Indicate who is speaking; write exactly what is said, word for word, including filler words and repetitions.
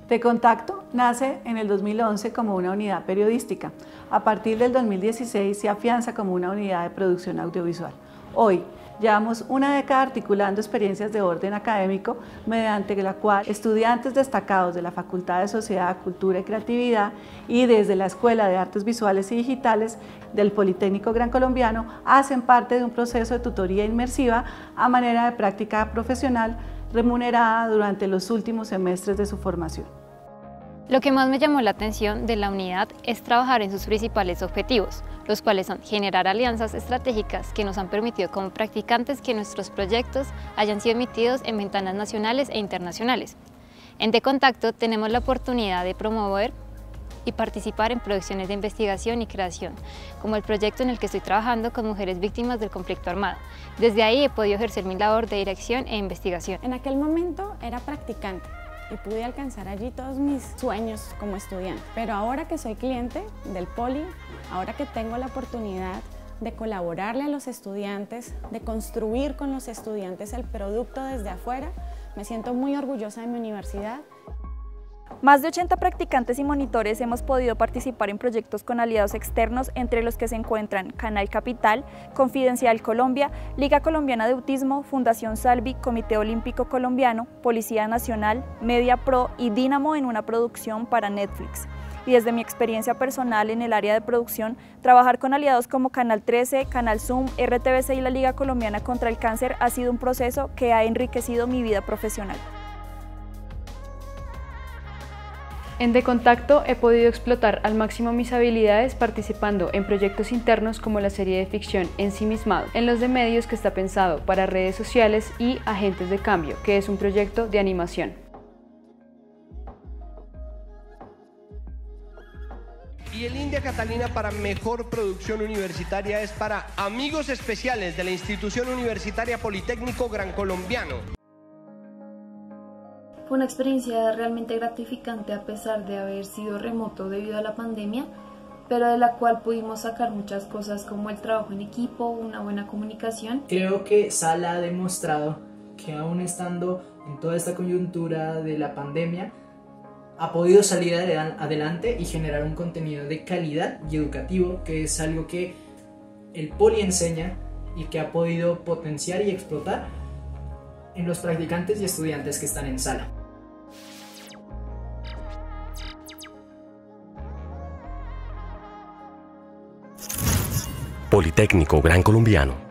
Speaker 1: De Contacto nace en el dos mil once como una unidad periodística. A partir del dos mil dieciséis se afianza como una unidad de producción audiovisual. Hoy llevamos una década articulando experiencias de orden académico mediante la cual estudiantes destacados de la Facultad de Sociedad, Cultura y Creatividad y desde la Escuela de Artes Visuales y Digitales del Politécnico Gran Colombiano hacen parte de un proceso de tutoría inmersiva a manera de práctica profesional remunerada durante los últimos semestres de su formación.
Speaker 2: Lo que más me llamó la atención de la unidad es trabajar en sus principales objetivos, los cuales son generar alianzas estratégicas que nos han permitido como practicantes que nuestros proyectos hayan sido emitidos en ventanas nacionales e internacionales. En De Contacto tenemos la oportunidad de promover y participar en producciones de investigación y creación, como el proyecto en el que estoy trabajando con mujeres víctimas del conflicto armado. Desde ahí he podido ejercer mi labor de dirección e investigación.
Speaker 3: En aquel momento era practicante y pude alcanzar allí todos mis sueños como estudiante. Pero ahora que soy cliente del Poli, ahora que tengo la oportunidad de colaborarle a los estudiantes, de construir con los estudiantes el producto desde afuera, me siento muy orgullosa de mi universidad.
Speaker 4: Más de ochenta practicantes y monitores hemos podido participar en proyectos con aliados externos, entre los que se encuentran Canal Capital, Confidencial Colombia, Liga Colombiana de Autismo, Fundación Salvi, Comité Olímpico Colombiano, Policía Nacional, Media Pro y Dínamo en una producción para Netflix. Y desde mi experiencia personal en el área de producción, trabajar con aliados como Canal trece, Canal Zoom, R T V C y la Liga Colombiana contra el Cáncer ha sido un proceso que ha enriquecido mi vida profesional.
Speaker 5: En De Contacto he podido explotar al máximo mis habilidades participando en proyectos internos como la serie de ficción Ensimismado, en los de medios que está pensado para redes sociales, y Agentes de Cambio, que es un proyecto de animación.
Speaker 6: Y el India Catalina para Mejor Producción Universitaria es para amigos especiales de la Institución Universitaria Politécnico Gran Colombiano.
Speaker 7: Fue una experiencia realmente gratificante a pesar de haber sido remoto debido a la pandemia, pero de la cual pudimos sacar muchas cosas como el trabajo en equipo, una buena comunicación.
Speaker 8: Creo que Sala ha demostrado que aún estando en toda esta coyuntura de la pandemia, ha podido salir adelante y generar un contenido de calidad y educativo, que es algo que el Poli enseña y que ha podido potenciar y explotar en los practicantes y estudiantes que están en Sala.
Speaker 9: Politécnico Gran Colombiano.